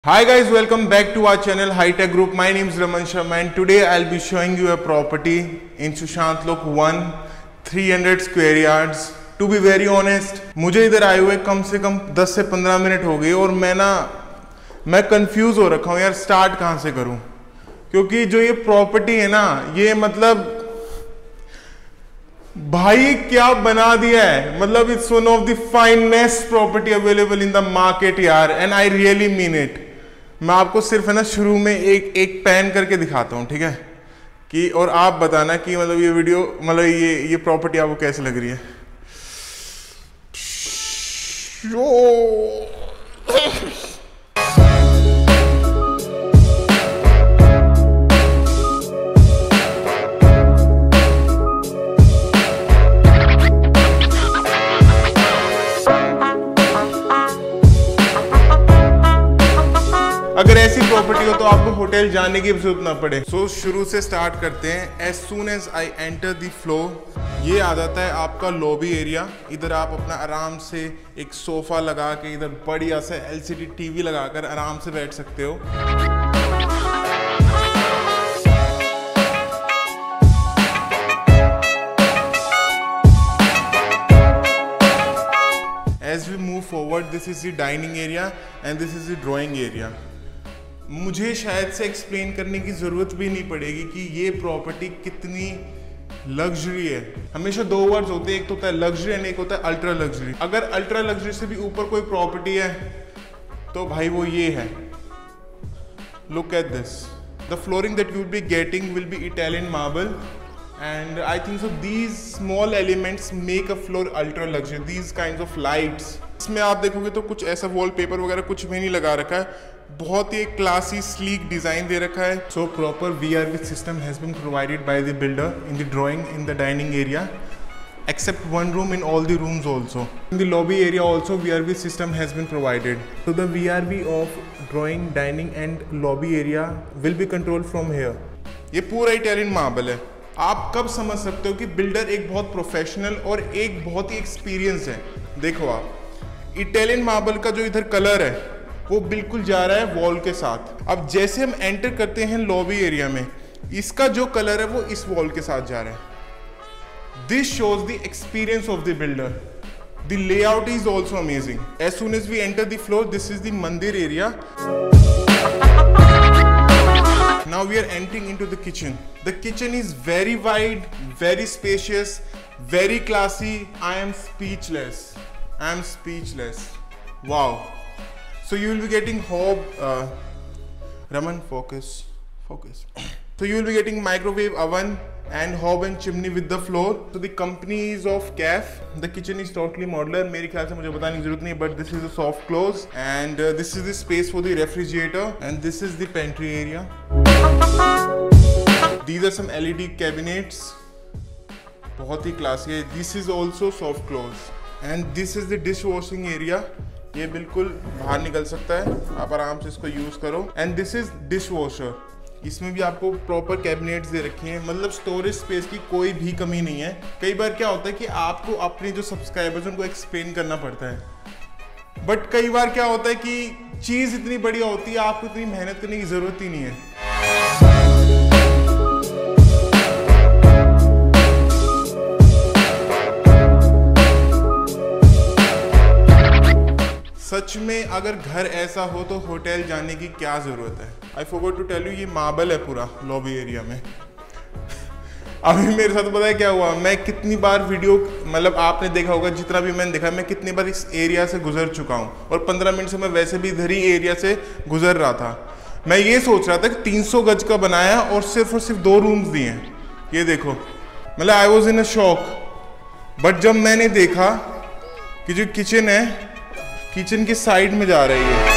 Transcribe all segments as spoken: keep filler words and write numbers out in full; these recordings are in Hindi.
Hi guys, welcome back to our channel High Tech Group. My name is Raman Sharma and today I'll be showing you a property in Sushant Lok one, three hundred square yards. To be very honest, मुझे इधर आए हुए कम से कम दस से पंद्रह मिनट हो गए और मैं ना मैं कंफ्यूज हो रखा हूँ यार, स्टार्ट कहाँ से करूँ, क्योंकि जो ये प्रॉपर्टी है ना, ये मतलब भाई क्या बना दिया है। मतलब it's one of the finest property available in the market यार, and I really mean it. मैं आपको सिर्फ है ना शुरू में एक एक पैन करके दिखाता हूँ, ठीक है, कि और आप बताना कि मतलब ये वीडियो मतलब ये ये प्रॉपर्टी आपको कैसे लग रही है। अगर ऐसी प्रॉपर्टी हो तो आपको होटल जाने की जरूरत ना पड़े। सो so, शुरू से स्टार्ट करते हैं। As soon as I enter the floor, ये आ जाता है आपका लॉबी एरिया। इधर आप अपना आराम से एक सोफा लगा के इधर बढ़िया सा एलसीडी टीवी लगाकर आराम से बैठ सकते हो। As we move forward, this is the dining area and this is the drawing area. मुझे शायद से एक्सप्लेन करने की ज़रूरत भी नहीं पड़ेगी कि ये प्रॉपर्टी कितनी लग्जरी है। हमेशा दो वर्ड्स होते हैं, एक तो होता है लग्जरी एंड एक होता है अल्ट्रा लग्जरी। अगर अल्ट्रा लग्जरी से भी ऊपर कोई प्रॉपर्टी है तो भाई वो ये है। Look at this, the flooring that you will be getting will be Italian marble and I think so these small elements make a floor ultra luxury, these kinds of lights। इसमें आप देखोगे तो कुछ ऐसा वॉलपेपर वगैरह कुछ भी नहीं लगा रखा है, बहुत ही क्लासी स्लीक डिजाइन दे रखा है। So proper V R V system has been provided by the builder in the drawing in the dining area, except one room in all the rooms also. In the lobby area also V R V system has been provided. So the V R V of drawing, dining and lobby area will be controlled from here. ये पूरा इटालियन मार्बल है। आप कब समझ सकते हो कि बिल्डर एक बहुत प्रोफेशनल और एक बहुत ही एक्सपीरियंस है। देखो आप, इटालियन मार्बल का जो इधर कलर है वो बिल्कुल जा रहा है वॉल के साथ। अब जैसे हम एंटर करते हैं लॉबी एरिया में, इसका जो कलर है वो इस वॉल के साथ जा रहा है। This shows the experience of the builder. The layout is also amazing. As soon as we enter the floor, this is the mandir area. Now we are entering into the kitchen. The kitchen is very wide, very spacious, very classy. I am speechless. I am speechless. Wow. So you will be getting hob. Uh, Raman, focus, focus. So you will be getting microwave oven and hob and chimney with the floor. So the company is of C A F. The kitchen is totally modular. मेरे ख्याल से मुझे बताने की जरूरत नहीं, but this is a soft close and uh, this is the space for the refrigerator and this is the pantry area. These are some L E D cabinets, बहुत ही क्लासी है। This is also soft close and this is the dishwashing area. ये बिल्कुल बाहर निकल सकता है, आप आराम से इसको यूज करो। And this is dishwasher. इसमें भी आपको प्रॉपर कैबिनेट्स दे रखे हैं, मतलब स्टोरेज स्पेस की कोई भी कमी नहीं है। कई बार क्या होता है कि आपको अपने जो सब्सक्राइबर्स उनको एक्सप्लेन करना पड़ता है, बट कई बार क्या होता है कि चीज़ इतनी बढ़िया होती है आपको इतनी मेहनत करने की ज़रूरत ही नहीं है। सच में अगर घर ऐसा हो तो होटल जाने की क्या ज़रूरत है। I forgot to tell you, ये मार्बल है पूरा लॉबी एरिया में। अभी मेरे साथ पता है क्या हुआ, मैं कितनी बार वीडियो मतलब आपने देखा होगा, जितना भी मैंने देखा, मैं कितनी बार इस एरिया से गुजर चुका हूँ और पंद्रह मिनट से मैं वैसे भी इधर ही एरिया से गुजर रहा था। मैं ये सोच रहा था कि तीन सौ गज का बनाया और सिर्फ और सिर्फ दो रूम्स दिए हैं। ये देखो, मतलब I was in a shock. But जब मैंने देखा कि जो किचन है, किचन की साइड में जा रही है।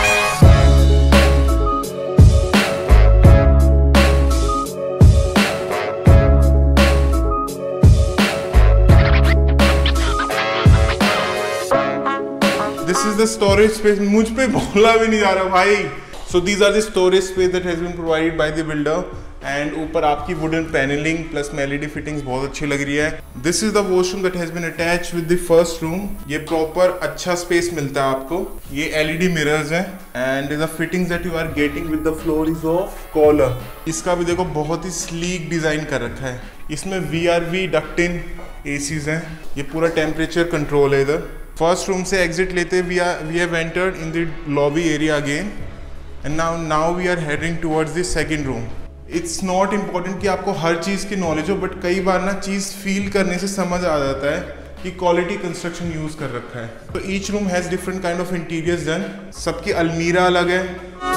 This is the storage space. मुझ पे बोला भी नहीं जा रहा भाई। So these are the storage space that has been provided by the builder and ऊपर आपकी वुडन पैनलिंग प्लस में एलईडी फिटिंग्स बहुत अच्छी लग रही है। This is the washroom that has been attach with the first room. ये प्रॉपर अच्छा स्पेस मिलता है आपको। ये एलईडी मिरर्स हैं and the fittings that you are getting with the floor is of Kohler. इसका भी देखो बहुत ही स्लीक डिजाइन कर रखा है। इसमें V are V duct in ACs हैं। ये पूरा टेम्परेचर कंट्रोल है। इधर फर्स्ट रूम से एग्जिट लेते we are we have entered in the lobby area again and now now we are heading towards the second room. It's not important कि आपको हर चीज़ की नॉलेज हो, बट कई बार ना चीज़ फील करने से समझ आ जाता है कि क्वालिटी कंस्ट्रक्शन यूज़ कर रखा है। तो each room has different kind of interiors done. सबकी अलमीरा अलग है।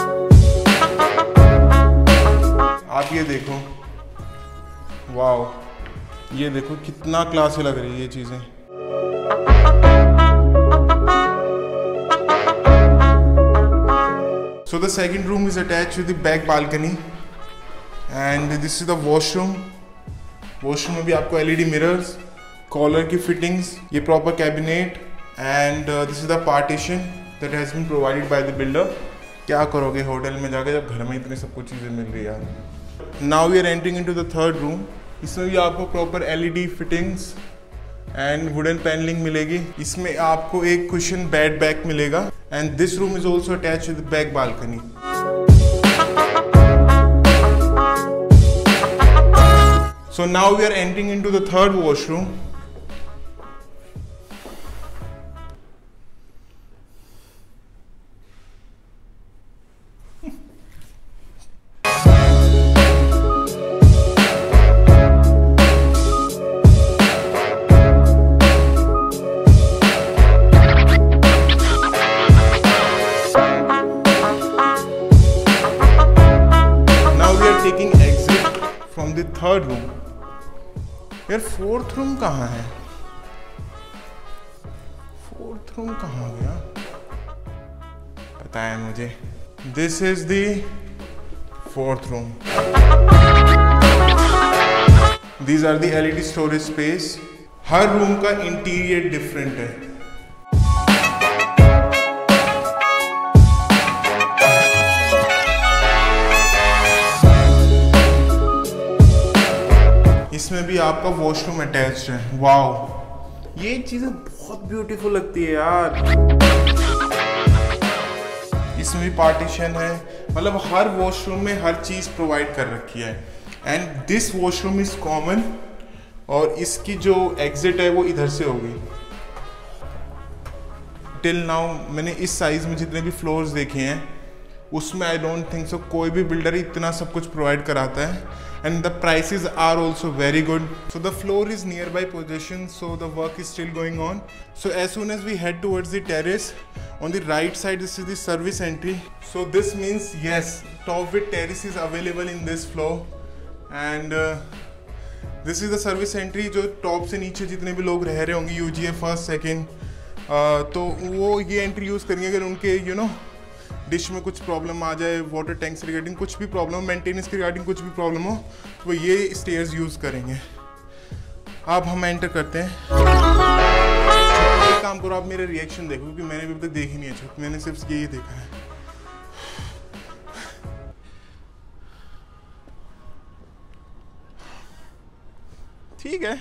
आप ये देखो, वाओ, ये देखो कितना क्लासी लग रही है ये चीज़ें। So the second room is attached with the back balcony and this is the washroom. Washroom में भी आपको एलईडी मिरर्स, कॉलर की फिटिंग्स, ये proper cabinet and this is the partition that has been provided by the builder. क्या करोगे होटल में जाकर जब घर में इतनी सब कुछ चीज़ें मिल रही है यार। Now we are entering into the third room. इसमें भी आपको proper LED fittings and wooden panelling मिलेगी। इसमें आपको एक कुशन बेड बैक मिलेगा and this room is also attach with back balcony. So now we are entering into the third washroom. Third room. यार फोर्थ रूम कहाँ है? फोर्थ रूम कहाँ गया पता है मुझे। This is the fourth room. These are the LED storage space. हर रूम का इंटीरियर डिफरेंट है। इसमें भी आपका वॉशरूम अटैच्ड है। वाओ, ये चीजें बहुत ब्यूटीफुल लगती है यार। इसमें भी पार्टीशन है, मतलब हर वॉशरूम में हर चीज प्रोवाइड कर रखी है। And this washroom is common और इसकी जो एग्जिट है वो इधर से होगी। टिल नाउ मैंने इस साइज में जितने भी फ्लोर्स देखे हैं उसमें आई डोंट थिंक सो कोई भी बिल्डर इतना सब कुछ प्रोवाइड कराता है। And the prices are also very good. So the floor is nearby position, so the work is still going on. So as soon as we head towards the terrace, on the right side this is the service entry. So this means yes, top with terrace is available in this floor. And uh, this is the service entry जो top से नीचे जितने भी लोग रह रहे होंगे यूजीए फर्स्ट सेकेंड, तो वो ये एंट्री यूज़ करेंगे। अगर उनके यू नो डिश में कुछ प्रॉब्लम आ जाए, वाटर टैंक से रिगार्डिंग कुछ भी प्रॉब्लम, मेंटेनेंस के रिगार्डिंग कुछ भी प्रॉब्लम हो, तो ये स्टेयर्स यूज़ करेंगे। अब हम एंटर करते हैं। एक काम करो, आप मेरे रिएक्शन देखो क्योंकि मैंने अभी तक देखी नहीं है छत, मैंने सिर्फ यही देखा है। ठीक है,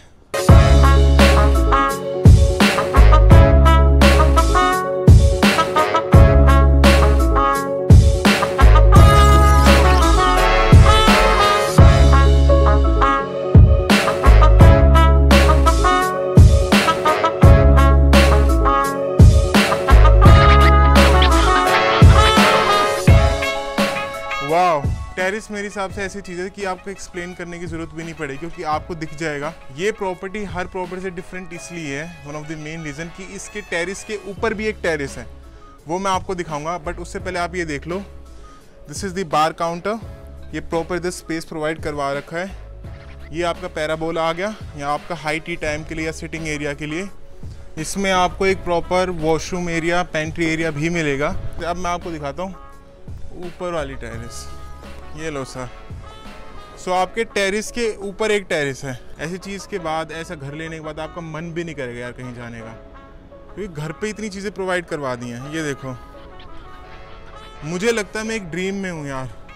टेरिस मेरे हिसाब से ऐसी चीज़ है कि आपको एक्सप्लेन करने की ज़रूरत भी नहीं पड़ेगी क्योंकि आपको दिख जाएगा। ये प्रॉपर्टी हर प्रॉपर्टी से डिफरेंट इसलिए है, one of the main reason कि इसके टेरिस के ऊपर भी एक टेरिस है, वो मैं आपको दिखाऊंगा। बट उससे पहले आप ये देख लो, this is the bar counter. ये प्रॉपर इधर स्पेस प्रोवाइड करवा रखा है। ये आपका पैराबोला आ गया, यहाँ आपका हाई टी टाइम के लिए या सिटिंग एरिया के लिए। इसमें आपको एक proper washroom area, pantry area भी मिलेगा। अब मैं आपको दिखाता हूँ ऊपर वाली टेरिस। ये लो सर। सो आपके टेरिस के ऊपर एक टेरिस है। ऐसी चीज़ के बाद, ऐसा घर लेने के बाद आपका मन भी नहीं करेगा यार कहीं जाने का, क्योंकि घर पे इतनी चीज़ें प्रोवाइड करवा दी हैं। ये देखो, मुझे लगता है मैं एक ड्रीम में हूँ यार।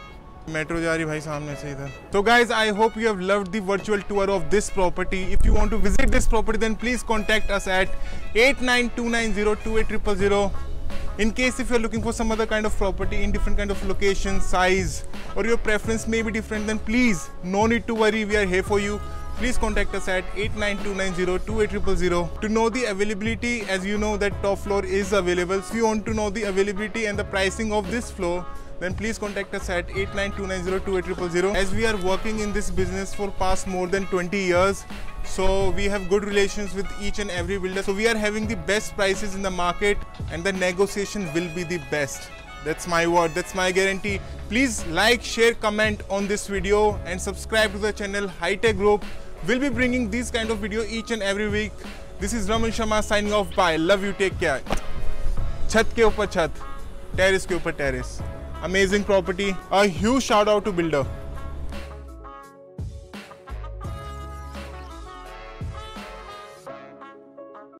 मेट्रो जा रही भाई सामने से इधर। So guys, I hope you have loved the virtual tour of this property. If you want to visit this property, then please contact us at eight nine two nine zero two eight zero zero zero. In case if you're looking for some other kind of property in different kind of location, size, or your preference may be different, then please, no need to worry, we are here for you. Please contact us at eight nine two nine zero two eight zero zero zero. To know the availability, as you know that top floor is available. So if you want to know the availability and the pricing of this floor, then please contact us at eight nine two nine zero two eight zero zero zero. As we are working in this business for past more than twenty years, so we have good relations with each and every builder. So we are having the best prices in the market and the negotiation will be the best. That's my word, that's my guarantee. Please like, share, comment on this video and subscribe to the channel Hi-Tech Group. We'll be bringing these kind of video each and every week. This is Raman Sharma signing off. Bye. Love you. Take care. छत के ऊपर छत, terrace के ऊपर terrace. Amazing property. A huge shout out to builder.